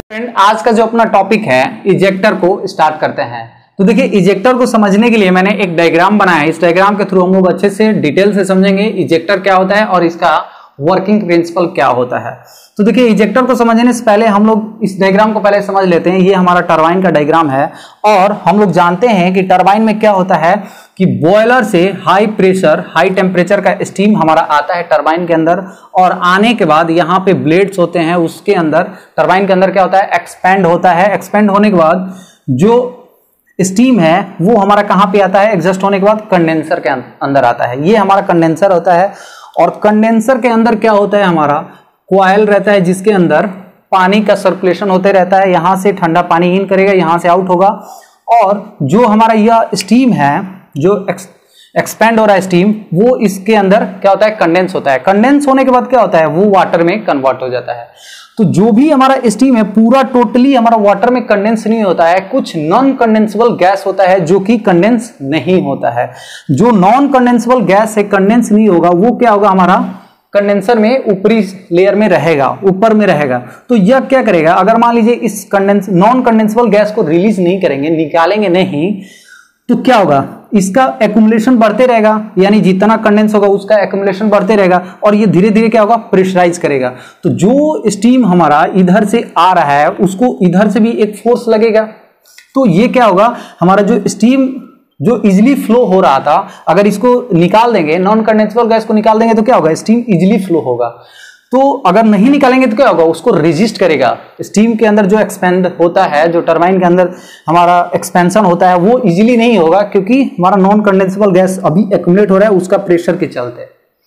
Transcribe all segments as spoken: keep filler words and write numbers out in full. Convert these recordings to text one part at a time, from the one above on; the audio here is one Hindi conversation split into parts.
फ्रेंड, आज का जो अपना टॉपिक है इजेक्टर को स्टार्ट करते हैं। तो देखिए, इजेक्टर को समझने के लिए मैंने एक डायग्राम बनाया है। इस डायग्राम के थ्रू हम लोग अच्छे से डिटेल से समझेंगे इजेक्टर क्या होता है और इसका वर्किंग प्रिंसिपल क्या होता है। तो देखिए, इजेक्टर को समझने से पहले हम लोग इस डायग्राम को पहले समझ लेते हैं। ये हमारा टरबाइन का डायग्राम है और हम लोग जानते हैं कि टरबाइन में क्या होता है कि बॉयलर से हाई प्रेशर हाई टेम्परेचर का स्टीम हमारा आता है टरबाइन के अंदर, और आने के बाद यहाँ पे ब्लेड्स होते हैं, उसके अंदर टरबाइन के अंदर क्या होता है, एक्सपेंड होता है। एक्सपेंड होने के बाद जो स्टीम है वो हमारा कहाँ पे आता है, एग्जॉस्ट होने के बाद कंडेंसर के अंदर आता है। ये हमारा कंडेंसर होता है और कंडेंसर के अंदर क्या होता है, हमारा कॉइल रहता है जिसके अंदर पानी का सर्कुलेशन होते रहता है। यहां से ठंडा पानी इन करेगा, यहां से आउट होगा, और जो हमारा यह स्टीम है जो एक्सपेंड हो रहा है स्टीम, वो इसके अंदर क्या होता है, कंडेंस होता है। कंडेंस होने के बाद क्या होता है, वो वाटर में कन्वर्ट हो जाता है। तो जो भी हमारा स्टीम है पूरा टोटली हमारा वाटर में कंडेंस नहीं होता है, कुछ नॉन कंडेंसेबल गैस होता है जो कि कंडेंस नहीं होता है। जो नॉन कंडेंसेबल गैस है, कंडेंस नहीं होगा, वो क्या होगा, हमारा कंडेंसर में ऊपरी लेयर में रहेगा, ऊपर में रहेगा। तो यह क्या करेगा, अगर मान लीजिए इस कंडेंस नॉन कंडेंसेबल गैस को रिलीज नहीं करेंगे, निकालेंगे नहीं, तो क्या होगा, इसका एक्युमुलेशन बढ़ते रहेगा, यानी जितना कंडेंस होगा उसका एक्युमुलेशन बढ़ते रहेगा और ये धीरे धीरे क्या होगा, प्रेशराइज करेगा। तो जो स्टीम हमारा इधर से आ रहा है उसको इधर से भी एक फोर्स लगेगा। तो ये क्या होगा, हमारा जो स्टीम जो इजिली फ्लो हो रहा था, अगर इसको निकाल देंगे, नॉन कंडेंसेबल गैस को निकाल देंगे, तो क्या होगा, स्टीम इजिली फ्लो होगा। तो अगर नहीं निकालेंगे तो क्या होगा, उसको रेजिस्ट करेगा। स्टीम के अंदर जो एक्सपेंड होता है, जो टरबाइन के अंदर हमारा एक्सपेंशन होता है, वो इजीली नहीं होगा क्योंकि हमारा नॉन कंडेंसेबल गैस अभी एक्युमुलेट हो रहा है उसका प्रेशर के चलते।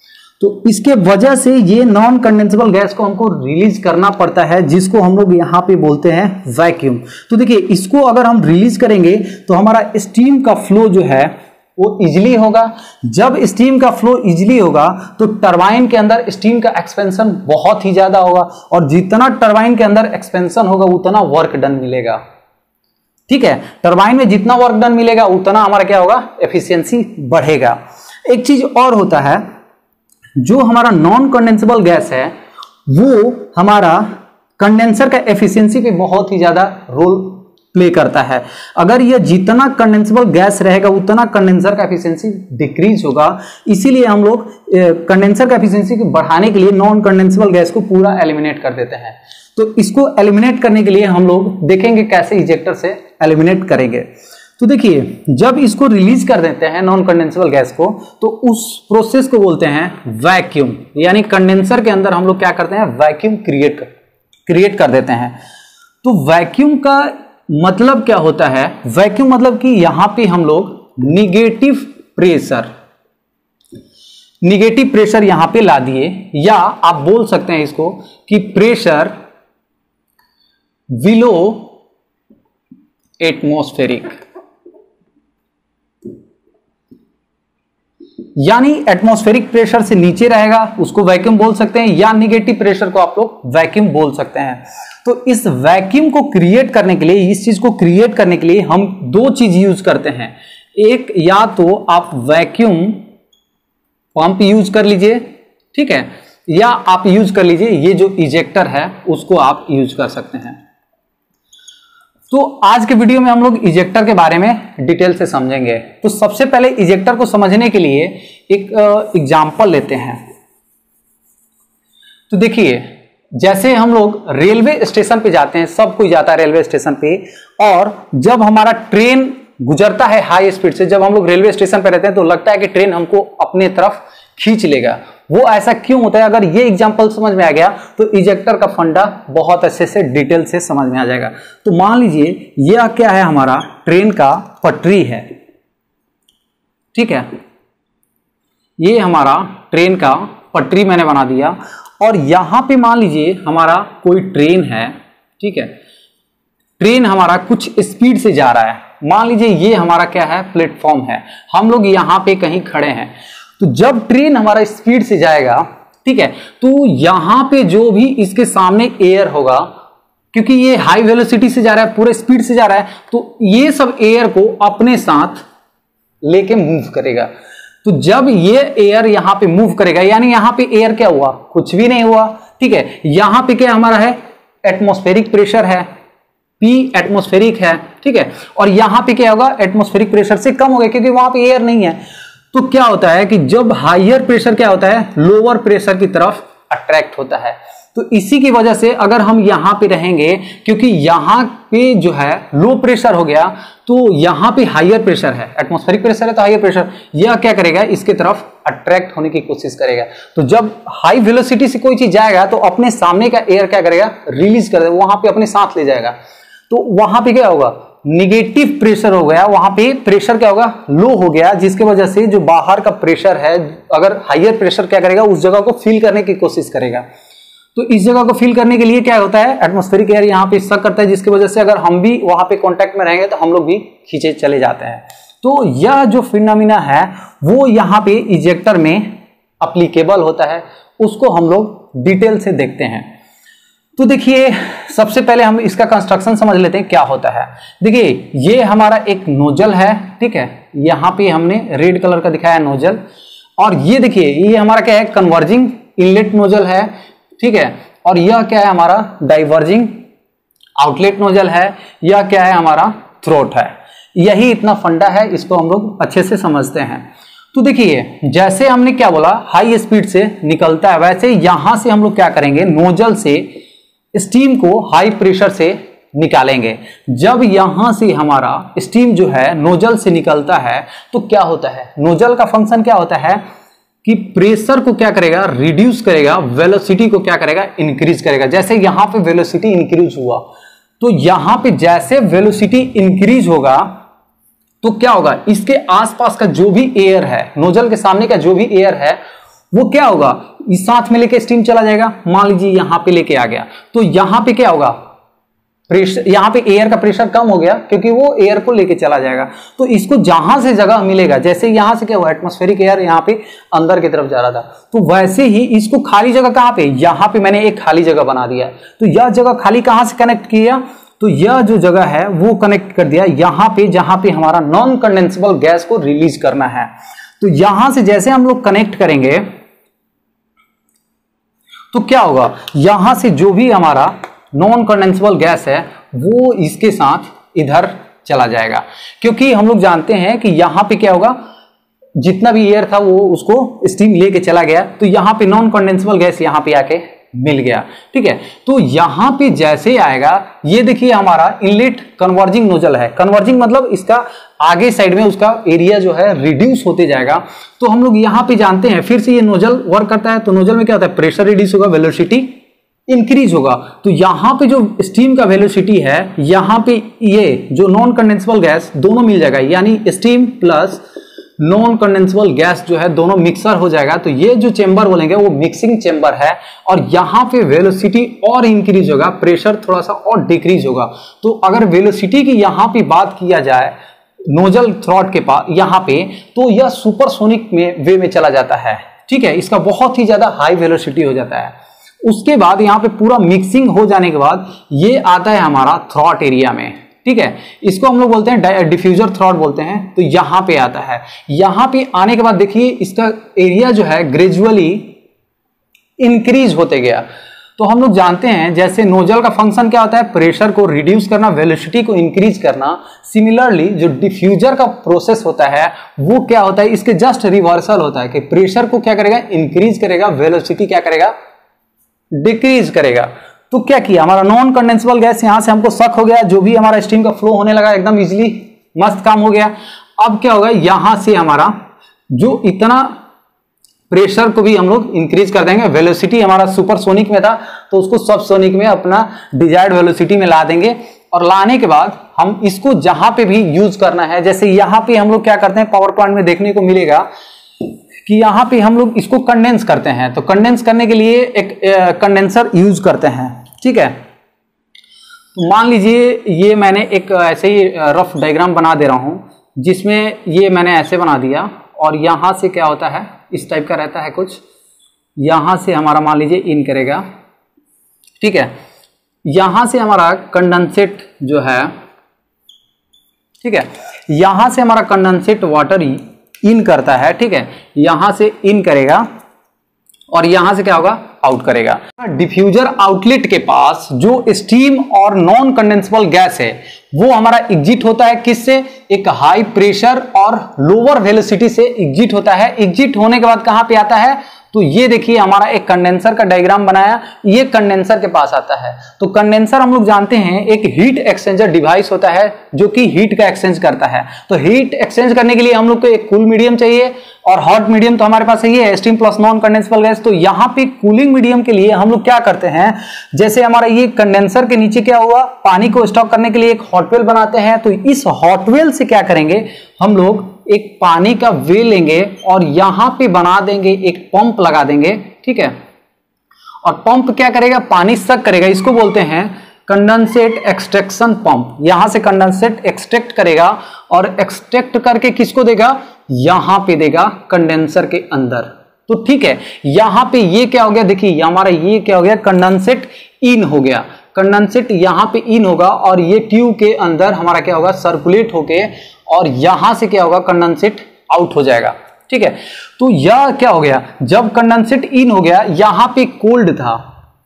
तो इसके वजह से ये नॉन कंडेंसेबल गैस को हमको रिलीज करना पड़ता है, जिसको हम लोग यहाँ पे बोलते हैं वैक्यूम। तो देखिए, इसको अगर हम रिलीज करेंगे तो हमारा स्टीम का फ्लो जो है वो इजिली होगा। जब स्टीम का फ्लो इजिली होगा तो टरबाइन के अंदर स्टीम का एक्सपेंशन बहुत ही ज्यादा होगा, और जितना टरबाइन के अंदर एक्सपेंशन होगा उतना वर्क डन मिलेगा। ठीक है, टरबाइन में जितना वर्क डन मिलेगा उतना हमारा क्या होगा, एफिशिएंसी बढ़ेगा। एक चीज और होता है, जो हमारा नॉन कंडेंसेबल गैस है वो हमारा कंडेंसर का एफिशिएंसी पे बहुत ही ज्यादा रोल प्ले करता है। अगर यह जितना कंडेंसेबल गैस रहेगा उतना कंडेंसर का एफिशिएंसी डिक्रीज होगा। इसीलिए हम लोग कंडेंसर का एफिशिएंसी को बढ़ाने के लिए नॉन कंडेंसेबल गैस को पूरा एलिमिनेट कर देते हैं। तो इसको एलिमिनेट करने के लिए हम लोग देखेंगे कैसे इजेक्टर से एलिमिनेट करेंगे। तो देखिए, जब इसको रिलीज कर देते हैं नॉन कंडेंसेबल गैस को, तो उस प्रोसेस को बोलते हैं वैक्यूम। यानी कंडेंसर के अंदर हम लोग क्या करते हैं, वैक्यूम क्रिएट कर क्रिएट कर देते हैं। तो वैक्यूम का मतलब क्या होता है, वैक्यूम मतलब कि यहां पे हम लोग निगेटिव प्रेशर निगेटिव प्रेशर यहां पे ला दिए, या आप बोल सकते हैं इसको कि प्रेशर बिलो एटमॉस्फेरिक, यानी एटमॉस्फेरिक प्रेशर से नीचे रहेगा, उसको वैक्यूम बोल सकते हैं, या निगेटिव प्रेशर को आप लोग वैक्यूम बोल सकते हैं। तो इस वैक्यूम को क्रिएट करने के लिए, इस चीज को क्रिएट करने के लिए हम दो चीज यूज करते हैं। एक, या तो आप वैक्यूम पंप यूज कर लीजिए, ठीक है, या आप यूज कर लीजिए ये जो इजेक्टर है उसको आप यूज कर सकते हैं। तो आज के वीडियो में हम लोग इजेक्टर के बारे में डिटेल से समझेंगे। तो सबसे पहले इजेक्टर को समझने के लिए एक एग्जांपल लेते हैं। तो देखिए, जैसे हम लोग रेलवे स्टेशन पे जाते हैं, सब कोई जाता है रेलवे स्टेशन पे, और जब हमारा ट्रेन गुजरता है हाई स्पीड से, जब हम लोग रेलवे स्टेशन पे रहते हैं तो लगता है कि ट्रेन हमको अपने तरफ खींच लेगा। वो ऐसा क्यों होता है, अगर ये एग्जांपल समझ में आ गया तो इजेक्टर का फंडा बहुत अच्छे से डिटेल से समझ में आ जाएगा। तो मान लीजिए यह क्या है, हमारा ट्रेन का पटरी है, ठीक है, ये हमारा ट्रेन का पटरी मैंने बना दिया, और यहां पे मान लीजिए हमारा कोई ट्रेन है, ठीक है, ट्रेन हमारा कुछ स्पीड से जा रहा है। मान लीजिए ये हमारा क्या है, प्लेटफॉर्म है, हम लोग यहां पे कहीं खड़े हैं। तो जब ट्रेन हमारा स्पीड से जाएगा, ठीक है, तो यहां पे जो भी इसके सामने एयर होगा, क्योंकि ये हाई वेलोसिटी से जा रहा है, पूरे स्पीड से जा रहा है, तो ये सब एयर को अपने साथ लेके मूव करेगा। तो जब ये एयर यहां पे मूव करेगा, यानी यहां पे एयर क्या हुआ, कुछ भी नहीं हुआ, ठीक है, यहां पे क्या हमारा है, एटमॉस्फेरिक प्रेशर है, P एटमॉस्फेरिक है, ठीक है। और यहां पे क्या होगा, एटमॉस्फेरिक प्रेशर से कम हो गया क्योंकि वहां पे एयर नहीं है। तो क्या होता है कि जब हायर प्रेशर क्या होता है, लोअर प्रेशर की तरफ अट्रैक्ट होता है। तो इसी की वजह से अगर हम यहां पे रहेंगे, क्योंकि यहां पे जो है लो प्रेशर हो गया, तो यहां पे हायर प्रेशर है, एटमॉस्फेरिक प्रेशर है तो हायर प्रेशर, यह क्या करेगा, इसके तरफ अट्रैक्ट होने की कोशिश करेगा। तो जब हाई वेलोसिटी से कोई चीज जाएगा तो अपने सामने का एयर क्या करेगा, रिलीज कर देगा, वहां पे अपने साथ ले जाएगा। तो वहां पे क्या होगा, निगेटिव प्रेशर हो गया, वहां पे प्रेशर क्या होगा, लो हो गया, जिसकी वजह से जो बाहर का प्रेशर है, अगर हायर प्रेशर क्या करेगा, उस जगह को फील करने की कोशिश करेगा। तो इस जगह को फील करने के लिए क्या होता है, एटमॉस्फेरिक एयर यहाँ पे सक करता है, जिसकी वजह से अगर हम भी वहां पे कांटेक्ट में रहेंगे तो हम लोग भी खींचे चले जाते हैं। तो यह जो फिनोमिना है वो यहाँ पे इजेक्टर में अप्लीकेबल होता है, उसको हम लोग डिटेल से देखते हैं। तो देखिए सबसे पहले हम इसका कंस्ट्रक्शन समझ लेते हैं क्या होता है। देखिए ये हमारा एक नोजल है, ठीक है, यहाँ पे हमने रेड कलर का दिखाया है नोजल, और ये देखिए ये हमारा क्या है, कन्वर्जिंग इनलेट नोजल है, ठीक है। और यह क्या है, हमारा डाइवर्जिंग आउटलेट नोजल है, यह क्या है, हमारा थ्रोट है। यही इतना फंडा है, इसको हम लोग अच्छे से समझते हैं। तो देखिए जैसे हमने क्या बोला, हाई स्पीड से निकलता है, वैसे यहां से हम लोग क्या करेंगे, नोजल से स्टीम को हाई प्रेशर से निकालेंगे। जब यहां से हमारा स्टीम जो है नोजल से निकलता है तो क्या होता है, नोजल का फंक्शन क्या होता है कि प्रेशर को क्या करेगा, रिड्यूस करेगा, वेलोसिटी को क्या करेगा, इंक्रीज करेगा। जैसे यहां पे वेलोसिटी इंक्रीज हुआ, तो यहां पे जैसे वेलोसिटी इंक्रीज होगा तो क्या होगा, इसके आसपास का जो भी एयर है, नोजल के सामने का जो भी एयर है, वो क्या होगा, इस साथ में लेके स्टीम चला जाएगा। मान लीजिए यहां पे लेके आ गया, तो यहां पे क्या होगा, प्रेशर, यहां पे एयर का प्रेशर कम हो गया क्योंकि वो एयर को लेके चला जाएगा। तो इसको जहां से जगह मिलेगा, जैसे यहां से क्या हुआ, एटमॉस्फेरिक एयर यहां पे अंदर की तरफ जा रहा था, तो वैसे ही इसको खाली जगह कहां पे, यहां पे मैंने एक खाली जगह बना दिया। तो यह जगह खाली कहां से कनेक्ट किया, तो यह जो जगह है वो कनेक्ट कर दिया यहां पे, जहां पे हमारा नॉन कंडेंसेबल गैस को रिलीज करना है। तो यहां से जैसे हम लोग कनेक्ट करेंगे तो क्या होगा, यहां से जो भी हमारा नॉन कंडेंसेबल गैस है वो इसके साथ इधर चला जाएगा, क्योंकि हम लोग जानते हैं कि यहां पे क्या होगा, जितना भी एयर था वो उसको स्टीम लेके चला गया, तो यहां पे नॉन कंडेंसेबल गैस यहां पे आके मिल गया, ठीक है। तो यहां पे जैसे आएगा, ये देखिए हमारा इनलेट कन्वर्जिंग नोजल है, कन्वर्जिंग मतलब इसका आगे साइड में उसका एरिया जो है रिड्यूस होते जाएगा। तो हम लोग यहां पे जानते हैं, फिर से ये नोजल वर्क करता है, तो नोजल में क्या होता है, प्रेशर रिड्यूस होगा, वेलोसिटी इंक्रीज होगा। तो यहां पे जो स्टीम का वेलोसिटी है, यहां पे ये जो नॉन कंडेंसेबल गैस दोनों मिल जाएगा, यानी steam plus non condensable gas जो है दोनों मिक्सर हो जाएगा। तो ये जो चेंबर बोलेंगे वो मिक्सिंग चेंबर है, और यहां पे वेलोसिटी और इंक्रीज होगा, प्रेशर थोड़ा सा और डिक्रीज होगा। तो अगर वेलोसिटी की यहां पे बात किया जाए नोजल थ्रॉट के पास यहां पे, तो यह सुपरसोनिक में वे में चला जाता है, ठीक है, इसका बहुत ही ज्यादा हाई वेलोसिटी हो जाता है। उसके बाद यहां पे पूरा मिक्सिंग हो जाने के बाद ये आता है हमारा थ्रॉट एरिया में, ठीक है, इसको हम लोग बोलते हैं डिफ्यूजर थ्रॉट बोलते हैं। तो यहां पे आता है, यहां पे आने के बाद देखिए इसका एरिया जो है ग्रेजुअली इंक्रीज होते गया। तो हम लोग जानते हैं जैसे नोजल का फंक्शन क्या होता है, प्रेशर को रिड्यूस करना, वेलोसिटी को इंक्रीज करना। सिमिलरली जो डिफ्यूजर का प्रोसेस होता है वो क्या होता है, इसके जस्ट रिवर्सल होता है कि प्रेशर को क्या करेगा, इंक्रीज करेगा, वेलोसिटी क्या करेगा, डिक्रीज करेगा। तो क्या किया, हमारा नॉन कंडेंसेबल गैस यहां से हमको शक हो गया, जो भी हमारा स्टीम का फ्लो होने लगा एकदम इजीली, मस्त काम हो गया। अब क्या होगा, यहां से हमारा जो इतना प्रेशर को भी हम लोग इंक्रीज कर देंगे, वेलोसिटी हमारा सुपरसोनिक में था तो उसको सबसोनिक में अपना डिजायर्ड वेलोसिटी में ला देंगे। और लाने के बाद हम इसको जहां पे भी यूज करना है, जैसे यहां पे हम लोग क्या करते हैं, पावर प्लांट में देखने को मिलेगा कि यहां पे हम लोग इसको कंडेंस करते हैं। तो कंडेंस करने के लिए एक कंडेंसर यूज करते हैं, ठीक है। तो मान लीजिए ये मैंने एक ऐसे ही रफ डायग्राम बना दे रहा हूं, जिसमें ये मैंने ऐसे बना दिया, और यहां से क्या होता है, इस टाइप का रहता है कुछ, यहां से हमारा मान लीजिए इन करेगा, ठीक है, यहां से हमारा कंडेंसेट जो है, ठीक है, यहां से हमारा कंडेंसेट वाटर इन करता है, ठीक है, यहां से इन करेगा और यहां से क्या होगा, आउट करेगा। डिफ्यूजर आउटलेट के पास जो स्टीम और नॉन कंडेंसेबल गैस है वो हमारा एग्जिट होता है किससे, एक हाई प्रेशर और लोअर वेलोसिटी से एग्जिट होता है। एग्जिट होने के बाद कहां पे आता है, तो ये देखिए हमारा एक कंडेंसर का डायग्राम बनाया, ये कंडेंसर के पास आता है। तो कंडेंसर हम लोग जानते हैं एक हीट एक्सचेंजर डिवाइस होता है जो कि हीट का एक्सचेंज करता है। तो हीट एक्सचेंज करने के लिए हम लोग को एक कूल मीडियम चाहिए और हॉट मीडियम तो हमारे पास ये है steam plus non condensable gas. तो यहाँ पे कूलिंग मीडियम के लिए हम लोग क्या करते हैं, जैसे हमारा ये कंडेंसर के नीचे क्या हुआ, पानी को स्टॉक करने के लिए एक हॉटवेल बनाते हैं। तो इस हॉटवेल से क्या करेंगे, हम लोग एक पानी का वे लेंगे और यहां पे बना देंगे एक पंप लगा देंगे, ठीक है। और पंप क्या करेगा, पानी सक करेगा, इसको बोलते हैं कंडेंसेट एक्सट्रैक्शन पंप। यहां से कंडेंसेट एक्सट्रैक्ट करेगा और एक्सट्रैक्ट करके किसको देगा, यहां पे देगा कंडेंसर के अंदर। तो ठीक है, यहां पे ये क्या हो गया, देखिए हमारा ये क्या हो गया, कंडेंसेट इन हो गया। कंडेंसेट यहां पे इन होगा और ये ट्यूब के अंदर हमारा क्या होगा, सर्कुलेट होके और यहां से क्या होगा, कंडेंसेट आउट हो जाएगा, ठीक है। तो यह क्या हो गया, जब कंडेंसेट इन हो गया, यहां पे कोल्ड था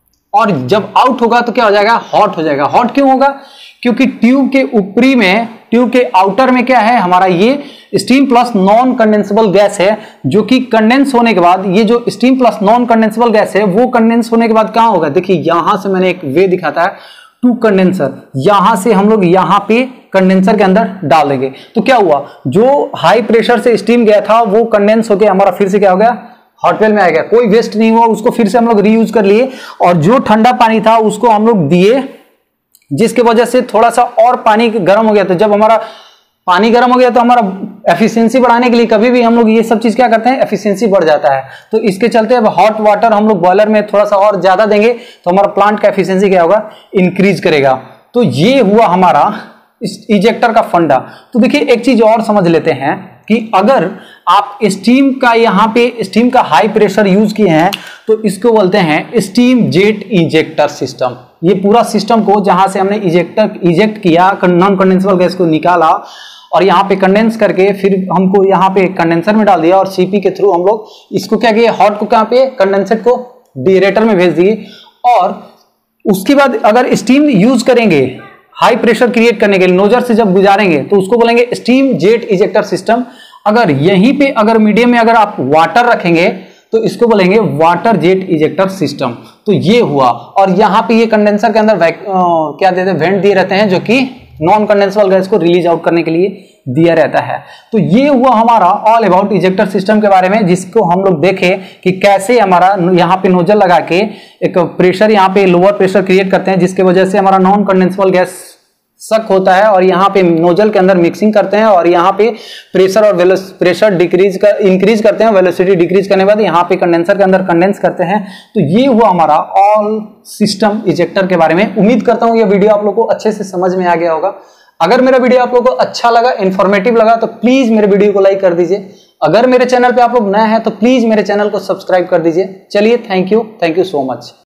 और जब आउट होगा तो क्या हो जाएगा, हॉट हो जाएगा। हॉट क्यों होगा, क्योंकि ट्यूब के ऊपरी में, ट्यूब के आउटर में क्या है, हमारा ये steam plus non condensable gas है, जो कि कंडेंस होने के बाद, ये जो steam plus non condensable gas है वो कंडेंस होने के बाद कहां होगा, देखिए यहां से मैंने एक वे दिखाता है टू कंडेंसर, यहां से हम लोग यहां पे कंडेंसर के अंदर डाल देंगे। तो क्या हुआ, जो हाई प्रेशर से स्टीम गया था वो कंडेंस होकर हमारा फिर से क्या हो गया, हॉटवेल में आ गया। कोई वेस्ट नहीं हुआ, उसको फिर से हम लोग रीयूज कर लिए और जो ठंडा पानी था उसको हम लोग दिए, जिसके वजह से थोड़ा सा और पानी गर्म हो गया। तो जब हमारा पानी गर्म हो गया तो हमारा एफिशिएंसी बढ़ाने के लिए कभी भी हम लोग ये सब चीज क्या करते हैं, एफिशिएंसी बढ़ जाता है। तो इसके चलते अब हॉट वाटर हम लोग बॉयलर में थोड़ा सा और ज्यादा देंगे तो हमारा प्लांट का एफिशिएंसी क्या होगा, इंक्रीज करेगा। तो ये हुआ हमारा इस इजेक्टर का फंडा। तो देखिए एक चीज और समझ लेते हैं कि अगर आप स्टीम का यहाँ पे स्टीम का हाई प्रेशर यूज किए हैं तो इसको बोलते हैं स्टीम जेट इजेक्टर सिस्टम। ये पूरा सिस्टम को जहां से हमने इजेक्टर इजेक्ट किया, नॉन कंडेंसेबल गैस को निकाला और यहाँ पे कंडेंस करके फिर हमको यहाँ पे कंडेंसर में डाल दिया और सीपी के थ्रू हम लोग इसको क्या किया, हॉट को कहाँ पे, कंडेंसेट को डिएरेटर में भेज दिए। और उसके बाद अगर स्टीम यूज करेंगे हाई प्रेशर क्रिएट करने के लिए, नोजर से जब गुजारेंगे तो उसको बोलेंगे स्टीम जेट इजेक्टर सिस्टम। अगर यहीं पे अगर मीडियम में अगर आप वाटर रखेंगे तो इसको बोलेंगे वाटर जेट इजेक्टर सिस्टम। तो ये हुआ, और यहाँ पे ये कंडेंसर के अंदर क्या देते हैं, वेंट दिए रहते हैं जो कि नॉन कंडेंसेबल गैस को रिलीज आउट करने के लिए दिया रहता है। तो ये हुआ हमारा ऑल अबाउट इजेक्टर सिस्टम के बारे में, जिसको हम लोग देखें कि कैसे हमारा यहाँ पे नोजल लगा के एक प्रेशर यहाँ पे लोअर प्रेशर क्रिएट करते हैं, जिसके वजह से हमारा नॉन कंडेंसेबल गैस सक होता है और यहाँ पे नोजल के अंदर मिक्सिंग करते हैं और यहाँ पे प्रेशर और प्रेशर डिक्रीज कर इंक्रीज करते हैं, वेलोसिटी डिक्रीज करने के बाद यहाँ पे कंडेंसर के अंदर कंडेंस करते हैं। तो ये हुआ हमारा ऑल सिस्टम इजेक्टर के बारे में। उम्मीद करता हूँ ये वीडियो आप लोगों को अच्छे से समझ में आ गया होगा। अगर मेरा वीडियो आप लोगों को अच्छा लगा, इन्फॉर्मेटिव लगा, तो प्लीज मेरे वीडियो को लाइक कर दीजिए। अगर मेरे चैनल पे आप लोग नए हैं तो प्लीज मेरे चैनल को सब्सक्राइब कर दीजिए। चलिए, thank you, thank you so much.